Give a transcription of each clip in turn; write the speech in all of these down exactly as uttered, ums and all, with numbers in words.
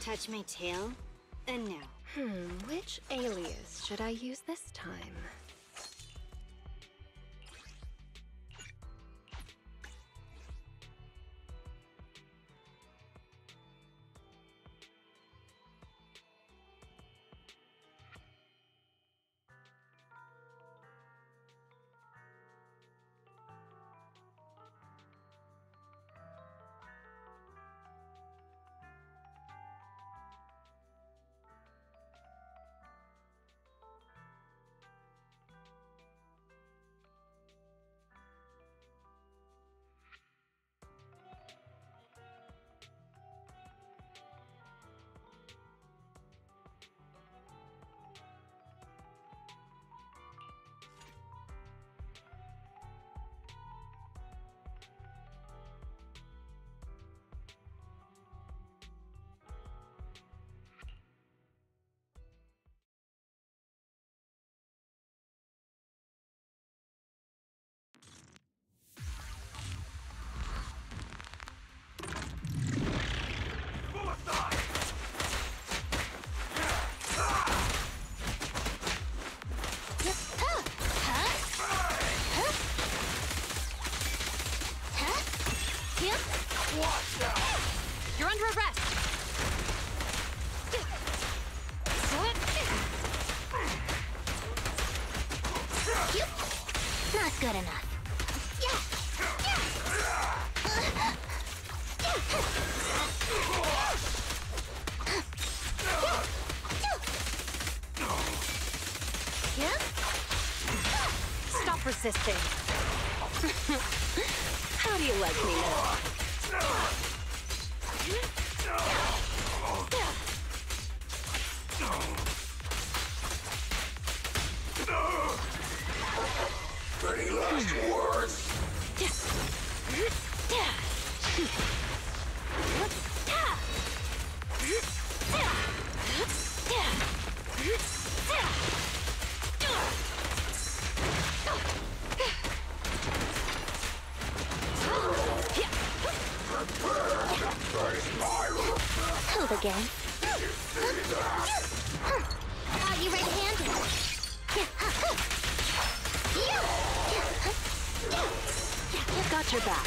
Touch my tail? A no. Hmm, which alias should I use this time? You're under arrest! Not good enough. Stop resisting! How do you like me now? Any last words? Hold again. Are you ready-handed? Got your back.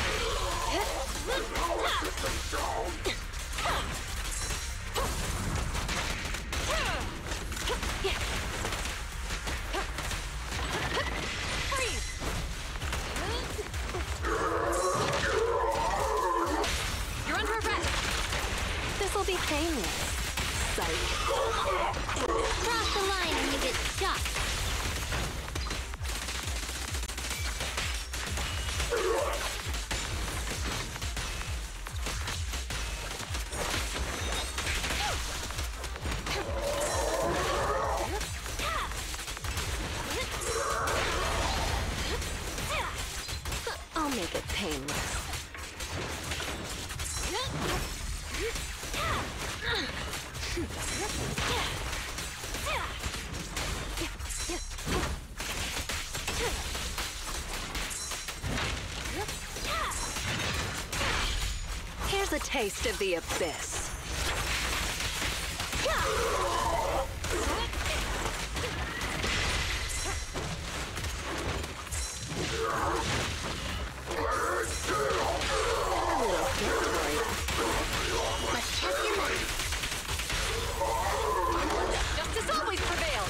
Freeze! You're under arrest! This'll be painless. Psych. Cross the line and you get stuck. I'll make it painless. Here's a taste of the abyss. Let's test your mind. Justice always prevails!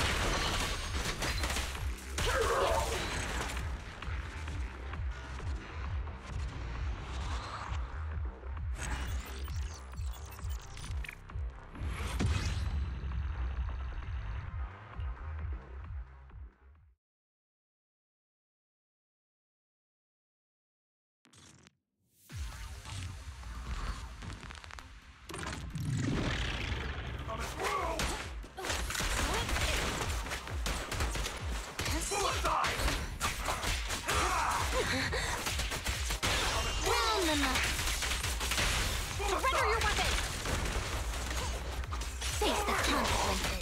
Round them up. Surrender your weapon! Face the consequences.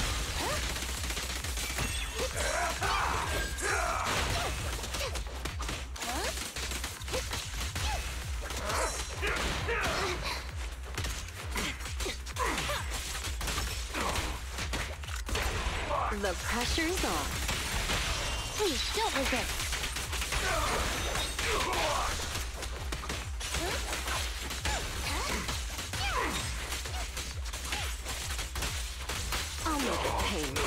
Huh? The pressure's on. Please, don't resist. I'll make it painless.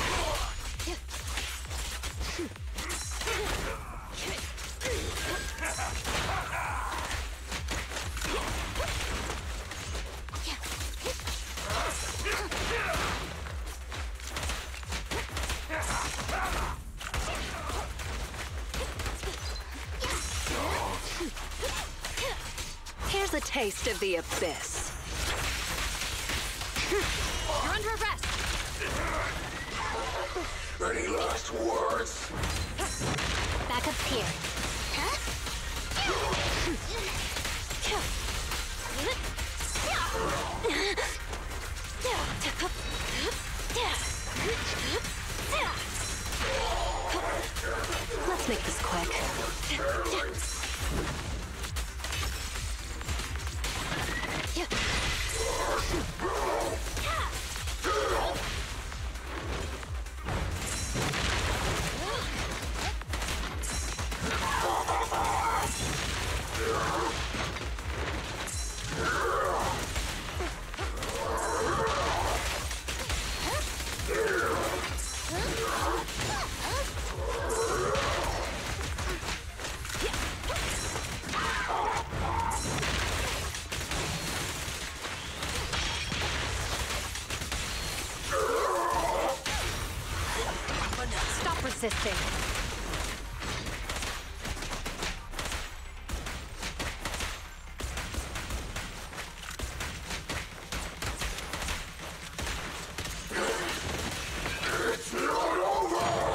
Here's a taste of the abyss. You're under arrest. Any last words? Back up here. Let's make this quick. Stop resisting. It's not over!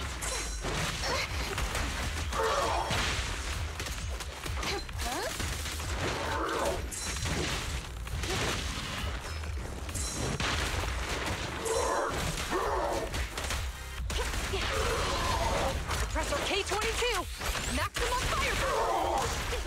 Compressor K twenty-two. Maximum firepower.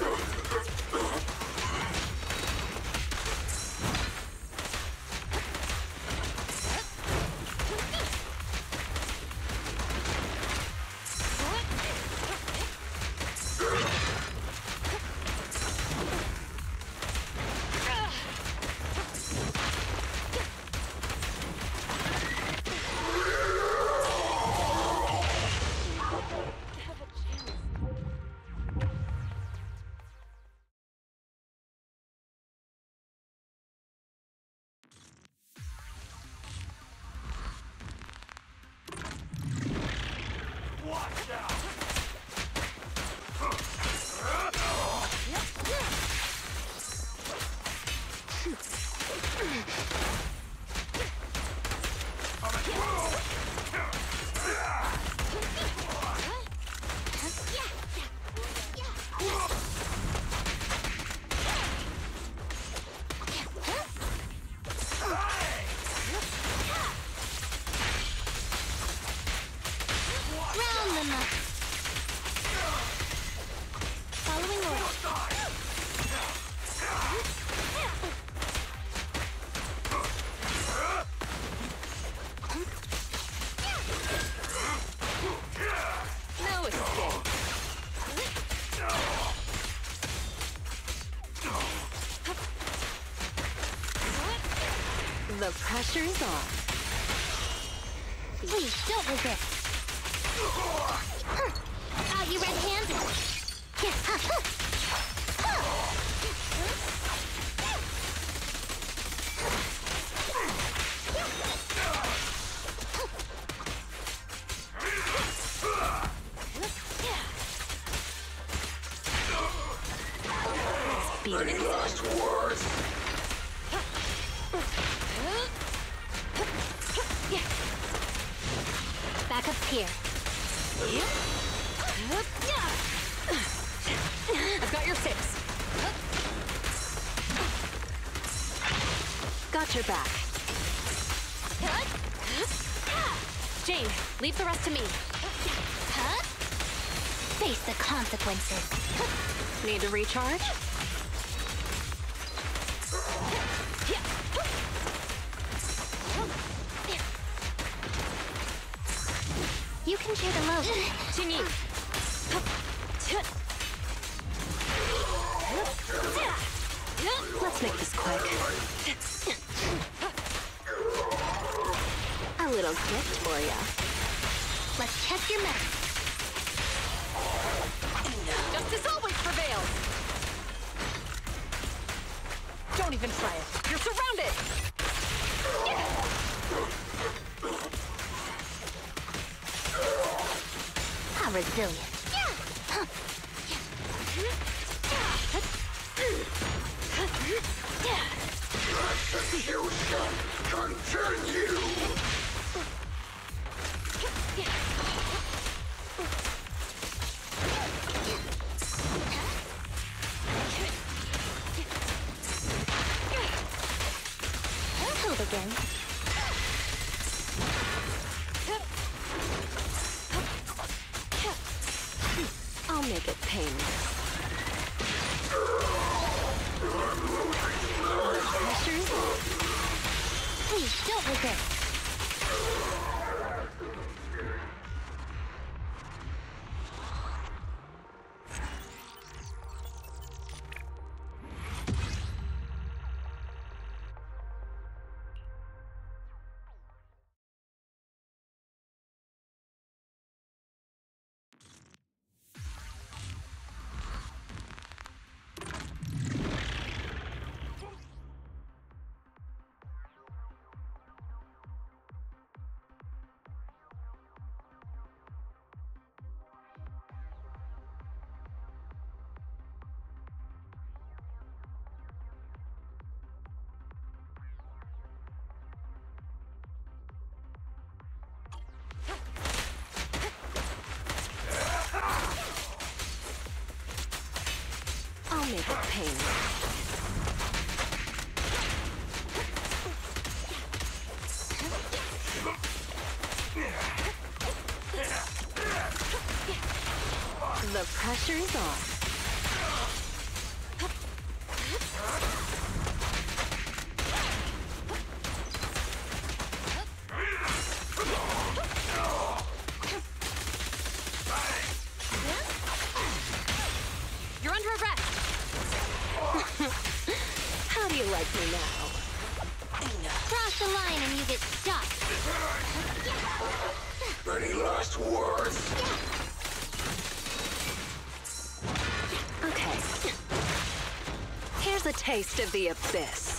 Round them up. Following orders. No escape. The pressure's on. Please, don't resist. Out you red-handed. Any last words? Back up here. I've got your six. Got your back. Jane, leave the rest to me. Huh? Face the consequences. Need to recharge? You can cheer the low. Jimmy. Let's make this quick. A little gift for ya. Let's test your mettle. Justice always prevails. Don't even try it. You're surrounded. How resilient. Execution continue. Hold again. I'll make it painless. Pressure's on. Please don't resist. I'll make it painless. The pressure's on. You're under arrest. How do you like me now? Cross the line and you get stuck. Any last words? Okay. Here's a taste of the abyss.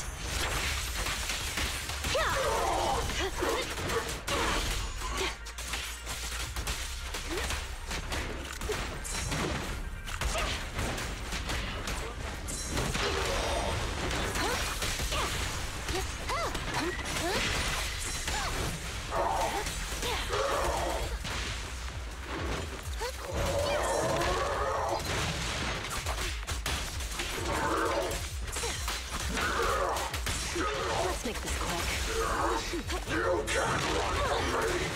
Let's make this quick. You can't run from me.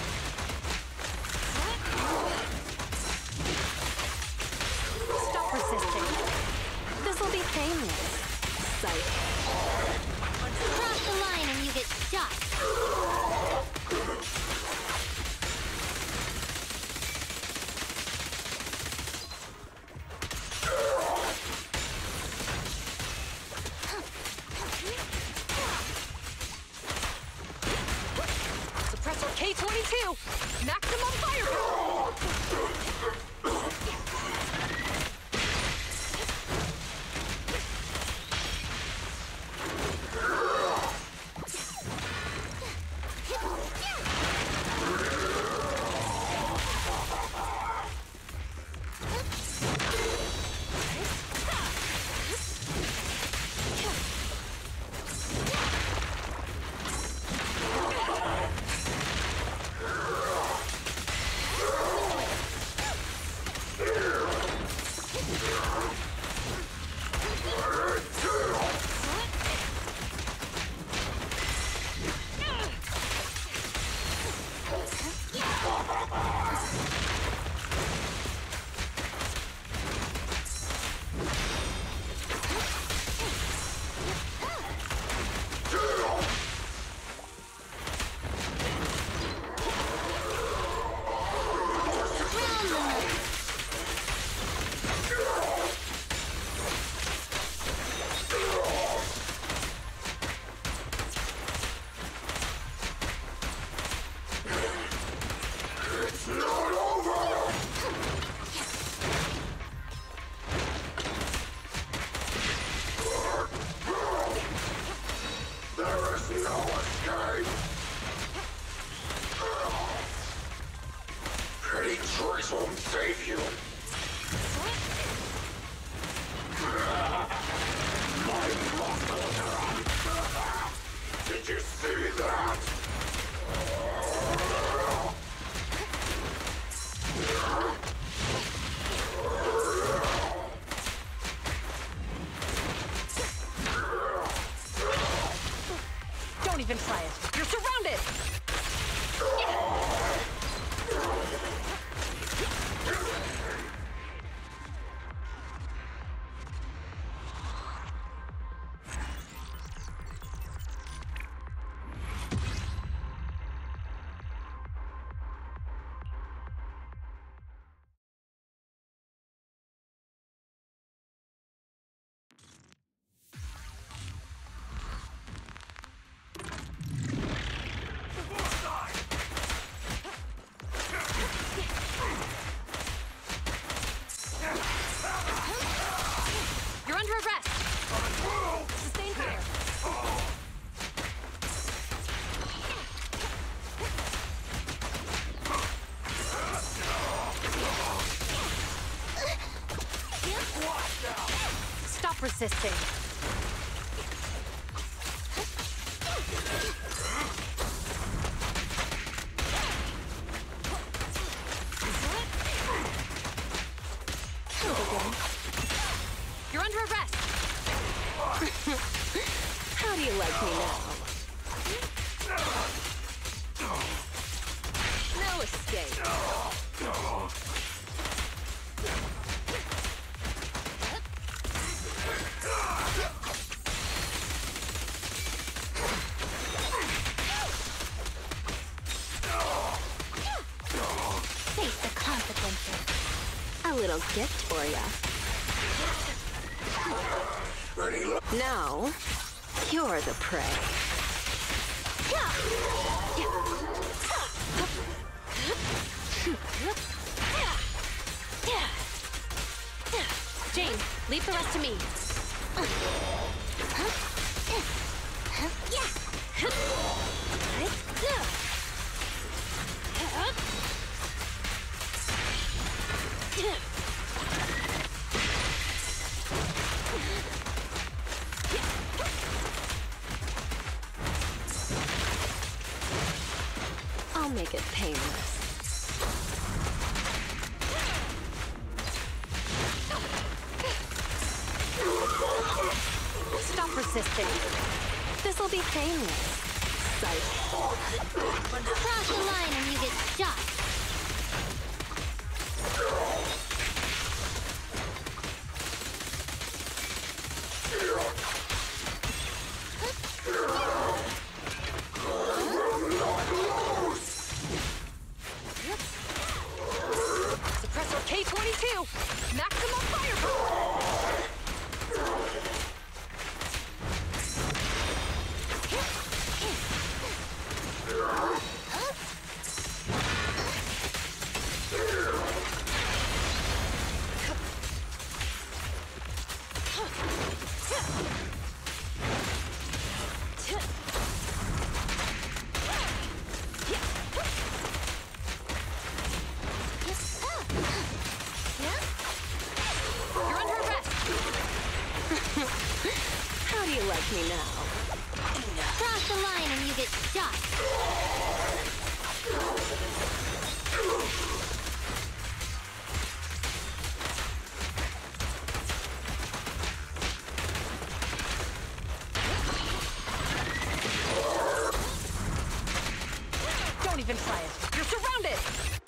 Stop resisting. This'll be painless. Psych. Cross the line and you get stuck. Suppressor K twenty-two. Maximum firepower. choice won't save you. My muscles. Did you see that? Don't even try it. You're surrounded! You're under arrest! Sustain fire! Stop resisting! You're under arrest! How do you like me now? No escape. Face the consequences. A little gift for ya. Ready, look. Now, you're the prey. Jane, leave the rest to me. I'll make it painless. Stop resisting. This'll be painless. Psych. Cross the line and you get shot. Suppressor K twenty-two! Maximum firepower! You're under arrest! How do you like me now? Cross the line and you get shot. Don't even try it. You're surrounded!